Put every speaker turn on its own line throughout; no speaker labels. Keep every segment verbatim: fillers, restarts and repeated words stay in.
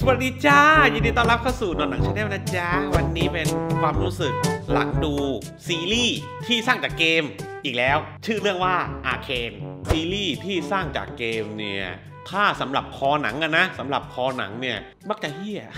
สวัสดีจ้ายินดีต้อนรับเข้าสู่นอนหนังชาแนลนะจ๊ะวันนี้เป็นความรู้สึกหลังดูซีรีส์ที่สร้างจากเกมอีกแล้วชื่อเรื่องว่า Arcane ซีรีส์ที่สร้างจากเกมเนี่ยถ้าสำหรับคอหนังอะนะสำหรับคอหนังเนี่ยมักจะเฮี้ย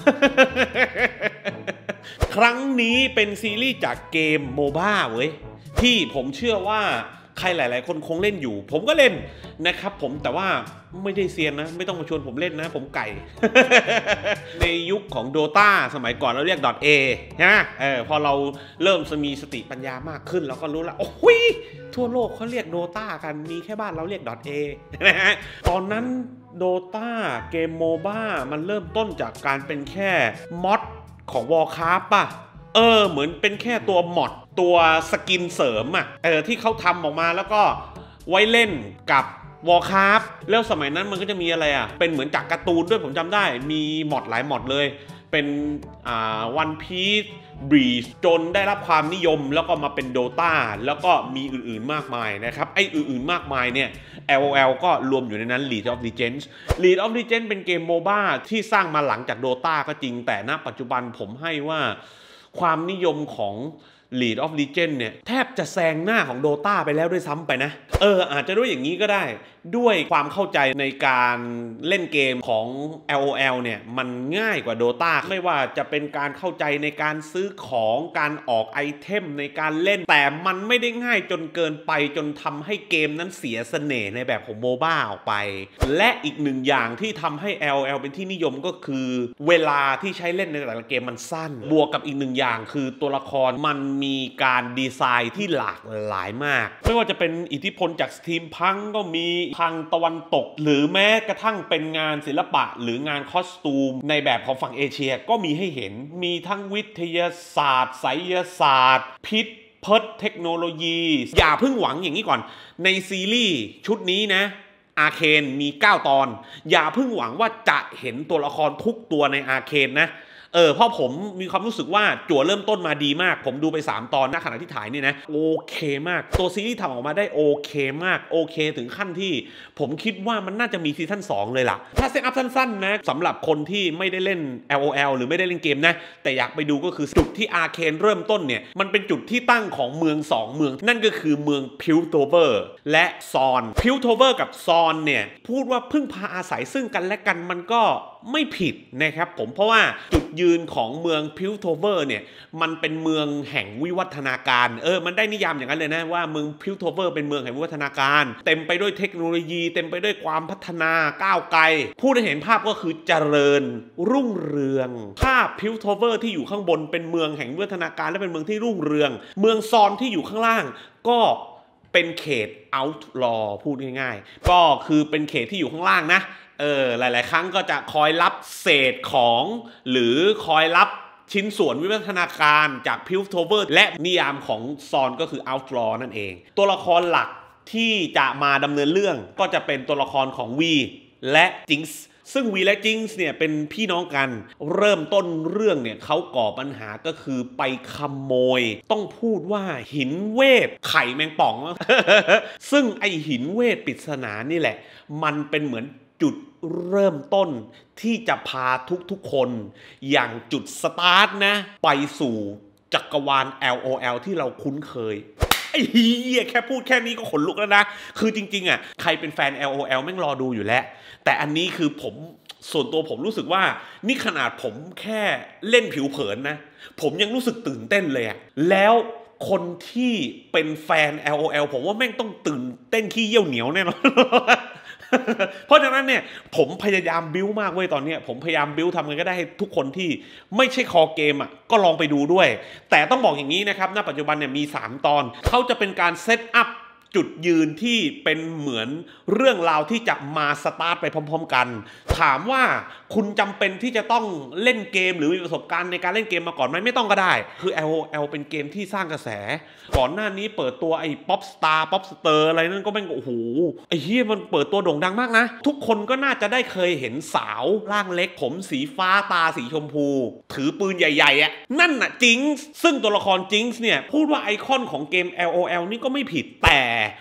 ครั้งนี้เป็นซีรีส์จากเกมโมบ้าเว้ยที่ผมเชื่อว่าใครหลายๆคนคงเล่นอยู่ผมก็เล่นนะครับผมแต่ว่าไม่ได้เซียนนะไม่ต้องมาชวนผมเล่นนะผมไก่ ในยุคของ Dota สมัยก่อนเราเรียก .A ใช่ไหมเออพอเราเริ่มมีสติปัญญามากขึ้นเราก็รู้แล้วโอ้ยทั่วโลกเขาเรียก Dota กันมีแค่บ้านเราเรียก .A นะฮะตอนนั้น Dota เกมโมบ้ามันเริ่มต้นจากการเป็นแค่มอดของ Warcraft ป่ะเออเหมือนเป็นแค่ตัวมอดตัวสกินเสริมอ่ะเออที่เขาทำออกมาแล้วก็ไว้เล่นกับวอร์คราฟแล้วสมัยนั้นมันก็จะมีอะไรอ่ะเป็นเหมือนจากการ์ตูนด้วยผมจำได้มีมอดหลายมอดเลยเป็นอ่าวันพีซบรีชจนได้รับความนิยมแล้วก็มาเป็นโดตาแล้วก็มีอื่นๆมากมายนะครับไอ้อื่นๆมากมายเนี่ย แอล โอ แอล ก็รวมอยู่ในนั้น League of Legends League of Legends เป็นเกมโมบ้าที่สร้างมาหลังจาก Dota ก็จริงแต่ณปัจจุบันผมให้ว่าความนิยมของ League of Legends เนี่ยแทบจะแซงหน้าของ Dota ไปแล้วด้วยซ้ำไปนะเอออาจจะด้วยอย่างนี้ก็ได้ด้วยความเข้าใจในการเล่นเกมของ แอล โอ แอล เนี่ยมันง่ายกว่า Dota ไม่ว่าจะเป็นการเข้าใจในการซื้อของการออกไอเทมในการเล่นแต่มันไม่ได้ง่ายจนเกินไปจนทำให้เกมนั้นเสียเสน่ห์ในแบบของโมบ้าออกไปและอีกหนึ่งอย่างที่ทำให้ แอล โอ แอล เป็นที่นิยมก็คือเวลาที่ใช้เล่นในแต่ละเกมมันสั้นบวกกับอีกหนึ่งอย่างคือตัวละครมันมีการดีไซน์ที่หลากหลายมากไม่ว่าจะเป็นอิทธิพลจากสตีมพังก็มีทางตะวันตกหรือแม้กระทั่งเป็นงานศิลปะหรืองานคอสตูมในแบบของฝั่งเอเชียก็มีให้เห็นมีทั้งวิทยาศาสตร์ไสยศาสตร์พิษเพิดเทคโนโลยีอย่าเพิ่งหวังอย่างนี้ก่อนในซีรีส์ชุดนี้นะอาร์เคนมีเก้าตอนอย่าเพิ่งหวังว่าจะเห็นตัวละครทุกตัวในอาร์เคนนะเออเพราะผมมีความรู้สึกว่าจั่วเริ่มต้นมาดีมากผมดูไปสามตอนณขณะที่ถ่ายนี่นะโอเคมากตัวซีรีส์ทำออกมาได้โอเคมากโอเคถึงขั้นที่ผมคิดว่ามันน่าจะมีซีซั่นสองเลยล่ะถ้าเซตอัพสั้นๆนะสำหรับคนที่ไม่ได้เล่น แอล โอ แอล หรือไม่ได้เล่นเกมนะแต่อยากไปดูก็คือจุดที่อาร์เคนเริ่มต้นเนี่ยมันเป็นจุดที่ตั้งของเมืองสองเมืองนั่นก็คือเมืองพิลโทเวอร์และซอนพิลโทเวอร์กับซอนเนี่ยพูดว่าพึ่งพาอาศัยซึ่งกันและกันมันก็ไม่ผิดนะครับผมเพราะว่าจุดยืนของเมืองพิลโทเวอร์เนี่ยมันเป็นเมืองแห่งวิวัฒนาการเออมันได้นิยามอย่างนั้นเลยนะว่าเมืองพิลโทเวอร์เป็นเมืองแห่งวิวัฒนาการเต็มไปด้วยเทคโนโลยีเต็มไปด้วยความพัฒนาก้าวไกลพูดให้เห็นภาพก็คือเจริญรุ่งเรืองภาพพิลโทเวอร์ที่อยู่ข้างบนเป็นเมืองแห่งวิวัฒนาการและเป็นเมืองที่รุ่งเรืองเมืองซอนที่อยู่ข้างล่างก็เป็นเขต outlaw พูดง่ายๆก็คือเป็นเขตที่อยู่ข้างล่างนะเออหลายๆครั้งก็จะคอยรับเศษของหรือคอยรับชิ้นส่วนวิวัฒนาการจากพิลโทเวอร์และนิยามของซอนก็คือ outlaw นั่นเองตัวละครหลักที่จะมาดำเนินเรื่องก็จะเป็นตัวละครของวีและจิงส์ซึ่งวีและจิงส์เนี่ยเป็นพี่น้องกันเริ่มต้นเรื่องเนี่ยเขาก่อปัญหาก็คือไปขโมยต้องพูดว่าหินเวทไข่แมงป่อง ซึ่งไอหินเวทปริศนานี่แหละมันเป็นเหมือนจุดเริ่มต้นที่จะพาทุกๆคนอย่างจุดสตาร์ทนะไปสู่จักรวาล แอล โอ แอล ที่เราคุ้นเคยไอ้เหี้ยแค่พูดแค่นี้ก็ขนลุกแล้วนะคือจริงๆอ่ะใครเป็นแฟน แอล โอ แอล แม่งรอดูอยู่แล้วแต่อันนี้คือผมส่วนตัวผมรู้สึกว่านี่ขนาดผมแค่เล่นผิวเผินนะผมยังรู้สึกตื่นเต้นเลยอะแล้วคนที่เป็นแฟน แอล โอ แอล ผมว่าแม่งต้องตื่นเต้นขี้เยี่ยวเหนียวแน่นอนเพราะฉะนั้นเนี่ยผมพยายามบิ้วมากเว้ยตอนนี้ผมพยายามบิ้วทำไงก็ได้ให้ทุกคนที่ไม่ใช่คอเกมอ่ะก็ลองไปดูด้วยแต่ต้องบอกอย่างนี้นะครับณปัจจุบันเนี่ยมีสามตอนเขาจะเป็นการเซตอัพจุดยืนที่เป็นเหมือนเรื่องราวที่จะมาสตาร์ทไปพร้อมๆกันถามว่าคุณจำเป็นที่จะต้องเล่นเกมหรือมีประสบการณ์ในการเล่นเกมมาก่อนไหมไม่ต้องก็ได้คือ แอล โอ แอล เป็นเกมที่สร้างกระแสก่อนหน้านี้เปิดตัวไอ้ป๊อปสตาร์ป๊อปสเตอร์อะไรนั่นก็แม่งโอ้โหไอ้เหี้ยมันเปิดตัวโด่งดังมากนะทุกคนก็น่าจะได้เคยเห็นสาวร่างเล็กผมสีฟ้าตาสีชมพูถือปืนใหญ่ๆอ่ะนั่นน่ะจิงส์ซึ่งตัวละครจิงส์เนี่ยพูดว่าไอคอนของเกม แอล โอ แอล นี่ก็ไม่ผิดแต่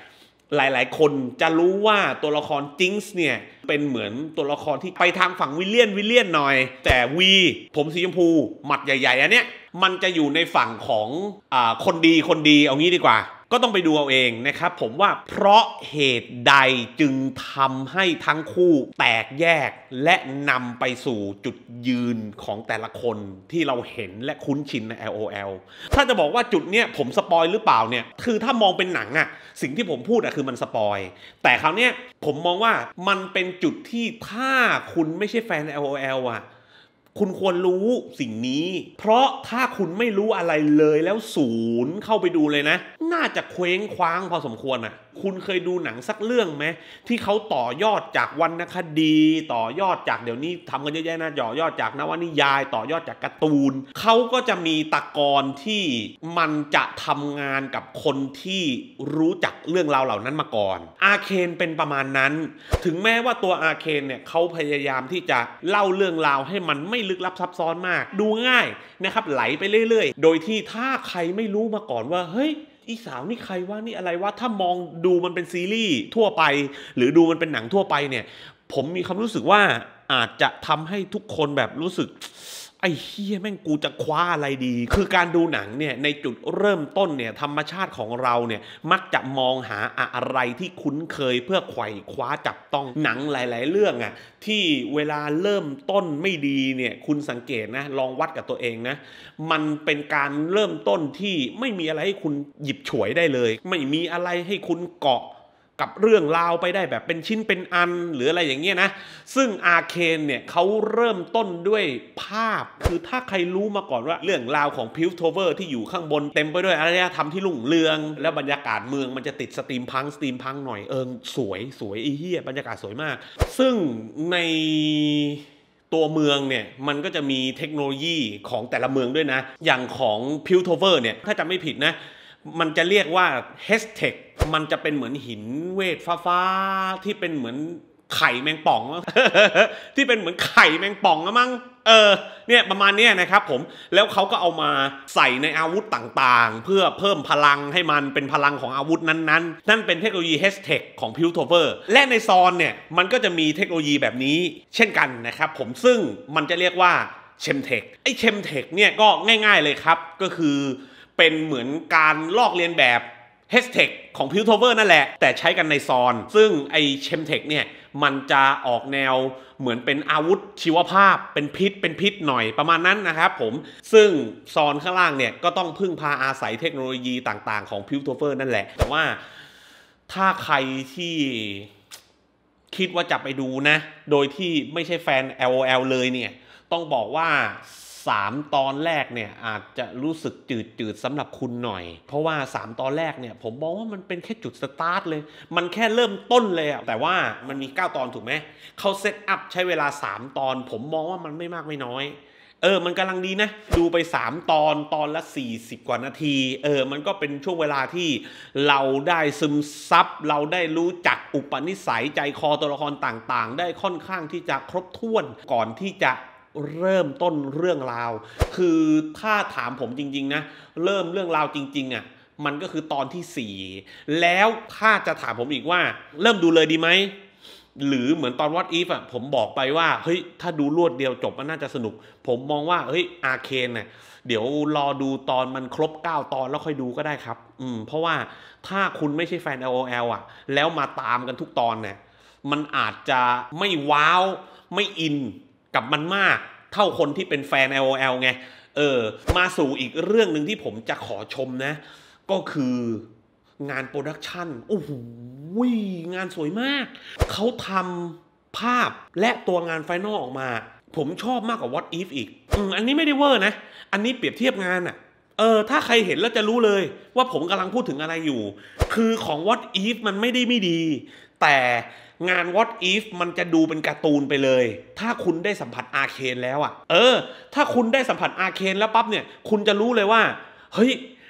หลายๆคนจะรู้ว่าตัวละครจิงส์เนี่ยเป็นเหมือนตัวละครที่ไปทางฝั่งวิลเลียนวิลเลียนหน่อยแต่วีผมสีชมพูหมัดใหญ่ๆอันเนี้ยมันจะอยู่ในฝั่งของอ่าคนดีคนดีเอางี้ดีกว่าก็ต้องไปดูเอาเองนะครับผมว่าเพราะเหตุใดจึงทำให้ทั้งคู่แตกแยกและนำไปสู่จุดยืนของแต่ละคนที่เราเห็นและคุ้นชินใน แอล โอ แอล ถ้าจะบอกว่าจุดเนี้ยผมสปอยหรือเปล่าเนี่ยคือถ้ามองเป็นหนังอะสิ่งที่ผมพูดอะคือมันสปอยแต่คราวเนี้ยผมมองว่ามันเป็นจุดที่ถ้าคุณไม่ใช่แฟน แอล โอ แอล อะคุณควรรู้สิ่งนี้เพราะถ้าคุณไม่รู้อะไรเลยแล้วศูนย์เข้าไปดูเลยนะน่าจะเคว้งคว้างพอสมควรอ่ะคุณเคยดูหนังสักเรื่องไหมที่เขาต่อยอดจากวรรณคดีต่อยอดจากเดี๋ยวนี้ทำกันเยอะแยะนะต่อยอดจากนวนิยายต่อยอดจากการ์ตูนเขาก็จะมีตะกอนที่มันจะทำงานกับคนที่รู้จักเรื่องราวเหล่านั้นมาก่อนอาร์เคนเป็นประมาณนั้นถึงแม้ว่าตัวอาร์เคนเนี่ยเขาพยายามที่จะเล่าเรื่องราวให้มันไม่ลึกลับซับซ้อนมากดูง่ายนะครับไหลไปเรื่อยๆโดยที่ถ้าใครไม่รู้มาก่อนว่าเฮ้ยอีสาวนี่ใครวะนี่อะไรวะถ้ามองดูมันเป็นซีรีส์ทั่วไปหรือดูมันเป็นหนังทั่วไปเนี่ยผมมีความรู้สึกว่าอาจจะทำให้ทุกคนแบบรู้สึกไอ้เฮียแม่งกูจะคว้าอะไรดีคือการดูหนังเนี่ยในจุดเริ่มต้นเนี่ยธรรมชาติของเราเนี่ยมักจะมองหาอะไรที่คุ้นเคยเพื่อไขว่คว้าจับต้องหนังหลายๆเรื่องอ่ะที่เวลาเริ่มต้นไม่ดีเนี่ยคุณสังเกตนะลองวัดกับตัวเองนะมันเป็นการเริ่มต้นที่ไม่มีอะไรให้คุณหยิบฉวยได้เลยไม่มีอะไรให้คุณเกาะกับเรื่องราวไปได้แบบเป็นชิ้นเป็นอันหรืออะไรอย่างเงี้ยนะซึ่งอาร์เคนเนี่ยเขาเริ่มต้นด้วยภาพคือถ้าใครรู้มาก่อนว่าเรื่องราวของพิลโทเวอร์ที่อยู่ข้างบนเต็มไปด้วยอารยธรรมที่รุ่งเรืองและบรรยากาศเมืองมันจะติดสตรีมพังสตรีมพังหน่อยเอิงสวยสวยอีเหี้ยบรรยากาศสวยมากซึ่งในตัวเมืองเนี่ยมันก็จะมีเทคโนโลยีของแต่ละเมืองด้วยนะอย่างของพิลโทเวอร์เนี่ยถ้าจำไม่ผิดนะมันจะเรียกว่าเฮสเทคมันจะเป็นเหมือนหินเวทฟ้าๆที่เป็นเหมือนไข่แมงป่อง ที่เป็นเหมือนไข่แมงป่องอะมั้งเออเนี่ยประมาณนี้นะครับผมแล้วเขาก็เอามาใส่ในอาวุธต่างๆเพื่อเพิ่มพลังให้มันเป็นพลังของอาวุธนั้นๆนั่นเป็นเทคโนโลยี เฮส เทค ของ Piltover และในซอนเนี่ยมันก็จะมีเทคโนโลยีแบบนี้เช่นกันนะครับผมซึ่งมันจะเรียกว่า Chemtech ไอ้ Chemtech เนี่ยก็ง่ายๆเลยครับก็คือเป็นเหมือนการลอกเลียนแบบ เฮส เทค ของ Piltover นั่นแหละแต่ใช้กันในซอนซึ่งไอ้ Chemtech เนี่ยมันจะออกแนวเหมือนเป็นอาวุธชีวภาพเป็นพิษเป็นพิษหน่อยประมาณนั้นนะครับผมซึ่งซอนข้างล่างเนี่ยก็ต้องพึ่งพาอาศัยเทคโนโลยีต่างๆของ Piltover นั่นแหละแต่ว่าถ้าใครที่คิดว่าจะไปดูนะโดยที่ไม่ใช่แฟน แอล โอ แอล เลยเนี่ยต้องบอกว่าสามตอนแรกเนี่ยอาจจะรู้สึกจืดๆสำหรับคุณหน่อยเพราะว่าสามตอนแรกเนี่ยผมมองว่ามันเป็นแค่จุดสตาร์ทเลยมันแค่เริ่มต้นเลยอะแต่ว่ามันมีเก้าตอนถูกไหมเขาเซตอัพใช้เวลาสามตอนผมมองว่ามันไม่มากไม่น้อยเออมันกำลังดีนะดูไปสามตอนตอนละสี่สิบกว่านาทีเออมันก็เป็นช่วงเวลาที่เราได้ซึมซับเราได้รู้จักอุปนิสัยใจคอตัวละครต่างๆได้ค่อนข้างที่จะครบถ้วนก่อนที่จะเริ่มต้นเรื่องราวคือถ้าถามผมจริงๆนะเริ่มเรื่องราวจริงๆอ่ะมันก็คือตอนที่สี่แล้วถ้าจะถามผมอีกว่าเริ่มดูเลยดีไหมหรือเหมือนตอน What If อ่ะผมบอกไปว่าเฮ้ยถ้าดูรวดเดียวจบมันน่าจะสนุกผมมองว่าเฮ้ยอาร์เคนน่ะเดี๋ยวรอดูตอนมันครบเก้าตอนแล้วค่อยดูก็ได้ครับอืมเพราะว่าถ้าคุณไม่ใช่แฟน แอล โอ แอล อ่ะแล้วมาตามกันทุกตอนเนี่ยมันอาจจะไม่ว้าวไม่อินกับมันมากเท่าคนที่เป็นแฟน แอล โอ แอล ไงเออมาสู่อีกเรื่องหนึ่งที่ผมจะขอชมนะก็คืองานโปรดักชันโอ้โหงานสวยมากเขาทำภาพและตัวงานไฟนอลออกมาผมชอบมากกว่า What If อีกอืมอันนี้ไม่ได้เวอร์นะอันนี้เปรียบเทียบงานอะเออถ้าใครเห็นแล้วจะรู้เลยว่าผมกำลังพูดถึงอะไรอยู่คือของ What If มันไม่ได้ไม่ดีแต่งาน What If มันจะดูเป็นการ์ตูนไปเลยถ้าคุณได้สัมผัสอาร์เคนแล้วอ่ะเออถ้าคุณได้สัมผัสอาร์เคนแล้วปั๊บเนี่ยคุณจะรู้เลยว่าเฮ้ย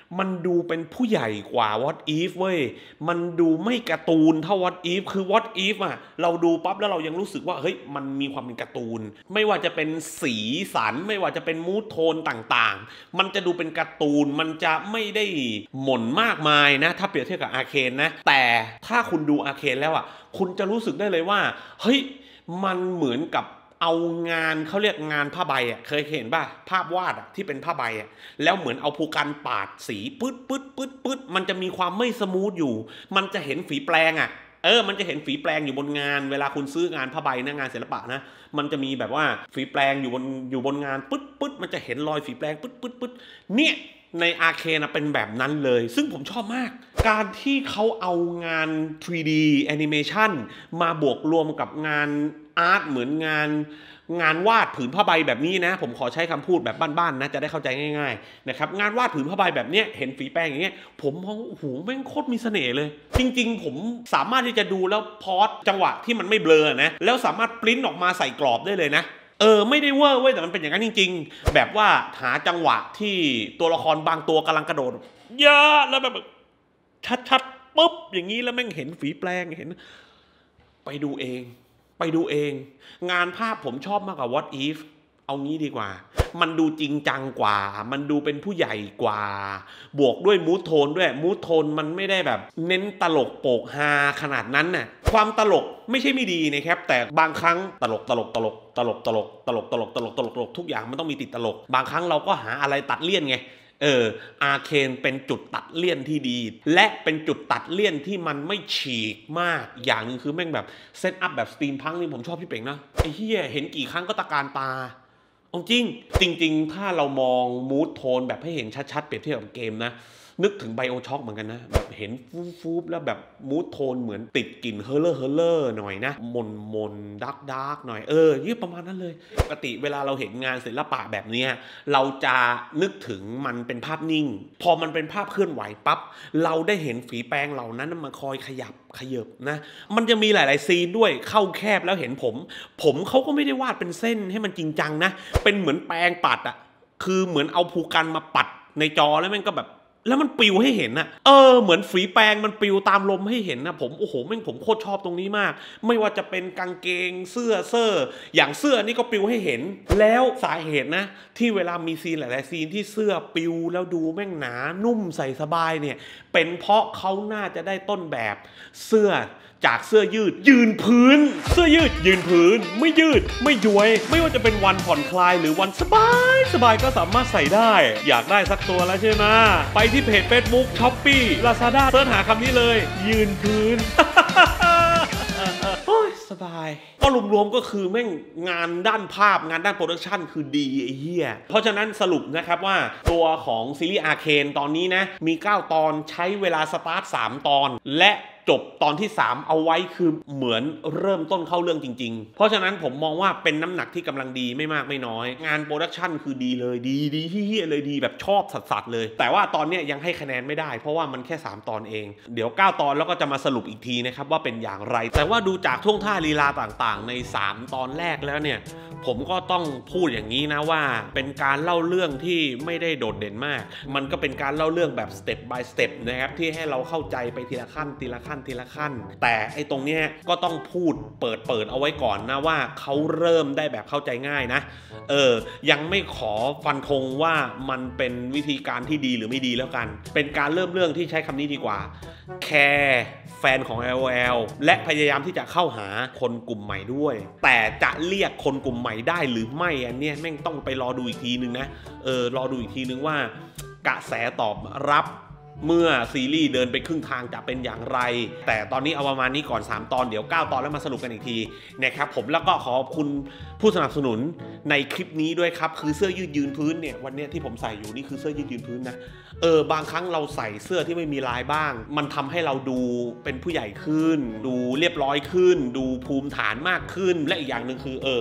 มันดูเป็นผู้ใหญ่กว่า What If เว้ยมันดูไม่การ์ตูนเท่า What If คือ What If อ่ะเราดูปั๊บแล้วเรายังรู้สึกว่าเฮ้ยมันมีความเป็นการ์ตูนไม่ว่าจะเป็นสีสันไม่ว่าจะเป็นมูดโทนต่างๆมันจะดูเป็นการ์ตูนมันจะไม่ได้หม่นมากมายนะถ้าเปรียบเทียบกับอาร์เคนนะแต่ถ้าคุณดูอาร์เคนแล้วอ่ะคุณจะรู้สึกได้เลยว่าเฮ้ยมันเหมือนกับเอางานเขาเรียกงานผ้าใบอ่ะเคยเห็นป่ะภาพวาดอ่ะที่เป็นผ้าใบอ่ะแล้วเหมือนเอาภูกันปาดสีปึ๊ดปึ๊ดปึ๊ดปึ๊ดมันจะมีความไม่สมูทอยู่มันจะเห็นฝีแปลงอ่ะเออมันจะเห็นฝีแปลงอยู่บนงานเวลาคุณซื้องานผ้าใบนะงานศิลปะนะมันจะมีแบบว่าฝีแปลงอยู่บนอยู่บนงานปึ๊ดปึ๊ดมันจะเห็นรอยฝีแปลงปึ๊ดปึ๊ดปึ๊ดเนี่ยในอาร์เคนเป็นแบบนั้นเลยซึ่งผมชอบมากการที่เขาเอางาน ทรี ดี Animation มาบวกรวมกับงานอาร์ตเหมือนงานงานวาดผืนผ้าใบแบบนี้นะผมขอใช้คำพูดแบบบ้านๆนะจะได้เข้าใจง่ายๆนะครับงานวาดผืนผ้าใบแบบเนี้ยเห็นฝีแปลงอย่างเงี้ยผมมองโอ้โหแม่งโคตรมีเสน่ห์เลยจริงๆผมสามารถที่จะดูแล้วพอสจังหวะที่มันไม่เบลอนะแล้วสามารถปริ้นออกมาใส่กรอบได้เลยนะเออไม่ได้เวอร์เว้ยแต่มันเป็นอย่างนั้นจริงๆแบบว่าหาจังหวะที่ตัวละครบางตัวกำลังกระโดดเยอะแล้วแบบชัดๆปุ๊บอย่างนี้แล้วแม่งเห็นฝีแปลงเห็นไปดูเองไปดูเองงานภาพผมชอบมากกว่า What If เอางี้ดีกว่ามันดูจริงจังกว่ามันดูเป็นผู้ใหญ่กว่าบวกด้วยมูดโทนด้วยมูดโทนมันไม่ได้แบบเน้นตลกโปกฮาขนาดนั้นน่ะความตลกไม่ใช่ไม่ดีนะครับแต่บางครั้งตลกตลกตลกตลกตลกตลกตลกตลกตลกตลกทุกอย่างมันต้องมีติดตลกบางครั้งเราก็หาอะไรตัดเลี่ยนไงเอออาร์เคนเป็นจุดตัดเลี่ยนที่ดีและเป็นจุดตัดเลี่ยนที่มันไม่ฉีกมากอย่างนึงคือแม่งแบบเซตอัพแบบสตรีมพังนี่ผมชอบพี่เป่งนะไอ้เหี้ยเห็นกี่ครั้งก็ตะการตาจริงจริงๆถ้าเรามองมูดโทนแบบให้เห็นชัดๆเปรียบเทียบกับเกมนะนึกถึงไบโอช็อคเหมือนกันนะแบบเห็นฟูฟูแล้วแบบมูดโทนเหมือนติดกลิ่นเฮอร์เลอร์เฮอร์เลอร์หน่อยนะมนมนดักดักหน่อยเออยี่ประมาณนั้นเลยปกติเวลาเราเห็นงานศิลปะแบบนี้เราจะนึกถึงมันเป็นภาพนิ่งพอมันเป็นภาพเคลื่อนไหวปั๊บเราได้เห็นฝีแปรงเหล่านั้นมาคอยขยับขยับนะมันจะมีหลายๆซีนด้วยเข้าแคบแล้วเห็นผมผมเขาก็ไม่ได้วาดเป็นเส้นให้มันจริงจังนะเป็นเหมือนแปรงปัดอะคือเหมือนเอาภูกันมาปัดในจอแล้วมันก็แบบแล้วมันปิวให้เห็นนะเออเหมือนฝีแปรงมันปิวตามลมให้เห็นนะผมโอ้โหแม่งผมโคตรชอบตรงนี้มากไม่ว่าจะเป็นกางเกงเสื้อเสื้ออย่างเสื้อนี่ก็ปิวให้เห็นแล้วสาเหตุนะที่เวลามีซีนหลายๆซีนที่เสื้อปิวแล้วดูแม่งหนานุ่มใส่สบายเนี่ยเป็นเพราะเขาน่าจะได้ต้นแบบเสื้อจากเสื้อยืดยืนพื้นเสื้อยืดยืนพื้นไม่ยืดไม่ย้วยไม่ว่าจะเป็นวันผ่อนคลายหรือวันสบายสบายก็สามารถใส่ได้อยากได้สักตัวแล้วใช่ไหมไปที่เพจ Facebook Shopee Lazada เสิร์ชหาคำนี้เลยยืนพื้น โอ้ยสบายก็รวมๆก็คือแม่งงานด้านภาพงานด้านโปรดักชันคือดีไอ้เหี้ยเพราะฉะนั้นสรุปนะครับว่าตัวของซีรีส์อาร์เคนตอนนี้นะมีเก้าตอนใช้เวลาสตาร์ทสามตอนและจบตอนที่สามเอาไว้คือเหมือนเริ่มต้นเข้าเรื่องจริงๆเพราะฉะนั้นผมมองว่าเป็นน้ำหนักที่กำลังดีไม่มากไม่น้อยงานโปรดักชันคือดีเลยดีดีเฮี้ยเลยดีแบบชอบสัสๆเลยแต่ว่าตอนนี้ยังให้คะแนนไม่ได้เพราะว่ามันแค่สามตอนเองเดี๋ยวเก้าตอนแล้วก็จะมาสรุปอีกทีนะครับว่าเป็นอย่างไรแต่ว่าดูจากท่วงท่าลีลาต่างๆในสามตอนแรกแล้วเนี่ยผมก็ต้องพูดอย่างนี้นะว่าเป็นการเล่าเรื่องที่ไม่ได้โดดเด่นมากมันก็เป็นการเล่าเรื่องแบบสเต็ป by สเต็ปนะครับที่ให้เราเข้าใจไปทีละขั้นทีละขั้นทีละขั้นแต่ไอ้ตรงนี้ก็ต้องพูดเปิดเปิดเอาไว้ก่อนนะว่าเขาเริ่มได้แบบเข้าใจง่ายนะเออยังไม่ขอฟันธงว่ามันเป็นวิธีการที่ดีหรือไม่ดีแล้วกันเป็นการเริ่มเรื่องที่ใช้คำนี้ดีกว่าแคร์แฟนของ แอล โอ แอล และพยายามที่จะเข้าหาคนกลุ่มใหม่ด้วยแต่จะเรียกคนกลุ่มใหม่ได้หรือไม่อันนี้แม่งต้องไปรอดูอีกทีนึงนะเออรอดูอีกทีนึงว่ากระแสตอบรับเมื่อซีรีส์เดินไปครึ่งทางจะเป็นอย่างไรแต่ตอนนี้เอาประมาณนี้ก่อนสามตอนเดี๋ยวเก้าตอนแล้วมาสรุปกันอีกทีนะครับผมแล้วก็ขอบคุณผู้สนับสนุนในคลิปนี้ด้วยครับคือเสื้อยืดยืนพื้นเนี่ยวันนี้ที่ผมใส่อยู่นี่คือเสื้อยืดยืนพื้นนะเออบางครั้งเราใส่เสื้อที่ไม่มีลายบ้างมันทำให้เราดูเป็นผู้ใหญ่ขึ้นดูเรียบร้อยขึ้นดูภูมิฐานมากขึ้นและอีกอย่างหนึ่งคือเออ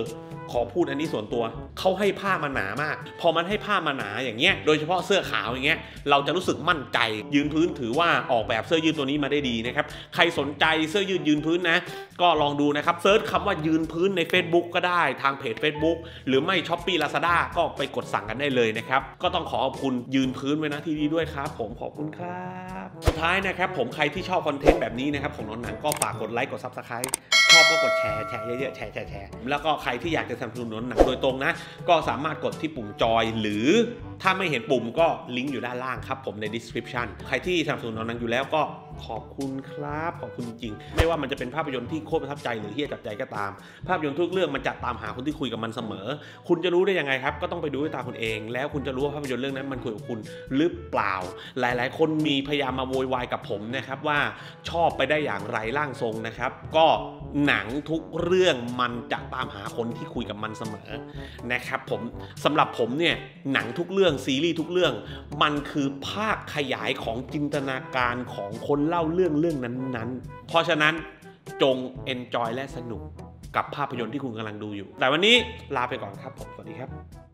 ขอพูดอันนี้ส่วนตัวเขาให้ผ้ามาหนามากพอมันให้ผ้ามาหนาอย่างเงี้ยโดยเฉพาะเสื้อขาวอย่างเงี้ยเราจะรู้สึกมั่นใจยืนพื้นถือว่าออกแบบเสื้อยืดตัวนี้มาได้ดีนะครับใครสนใจเสื้อยืดยืนพื้นนะก็ลองดูนะครับเซิร์ชคำว่ายืนพื้นใน Facebook ก็ได้ทางเพจ Facebook หรือไม่ Shopee Lazada ก็ไปกดสั่งกันได้เลยนะครับก็ต้องขอขอบคุณยืนพื้นไว้นะที่นี่ด้วยครับผมขอบคุณครับสุดท้ายนะครับผมใครที่ชอบคอนเทนต์แบบนี้นะครับของน้องหนังก็ฝากกดไลค์กด Subscribe ชอบก็กดแชร์แชร์เยอะๆแชร์แชร์แชร์แล้วก็ใครที่อยากจะสนับสนุนหนังโดยตรงนะก็สามารถกดที่ปุ่มจอยหรือถ้าไม่เห็นปุ่มก็ลิงก์อยู่ด้านล่างครับผมใน description ใครที่สนับสนุนหนังอยู่แล้วก็ขอบคุณครับขอบคุณจริงๆไม่ว่ามันจะเป็นภาพยนตร์ที่โคตรประทับใจหรือที่จับใจก็ตามภาพยนตร์ทุกเรื่องมันจะตามหาคนที่คุยกับมันเสมอคุณจะรู้ได้ยังไงครับก็ต้องไปดูด้วยตาคุณเองแล้วคุณจะรู้ว่าภาพยนตร์เรื่องนั้นมันคุยกับคุณหรือเปล่าหลายๆคนมีพยายามมาโวยวายกับผมนะครับว่าชอบไปได้อย่างไรร่างทรงนะครับก็หนังทุกเรื่องมันจะตามหาคนที่คุยกับมันเสมอนะครับผมสำหรับผมเนี่ยหนังทุกเรื่องซีรีส์ทุกเรื่องมันคือภาคขยายของจินตนาการของคนเล่าเรื่องเรื่องนั้นๆเพราะฉะนั้นจง enjoy และสนุกกับภาพยนตร์ที่คุณกำลังดูอยู่แต่วันนี้ลาไปก่อนครับผมสวัสดีครับ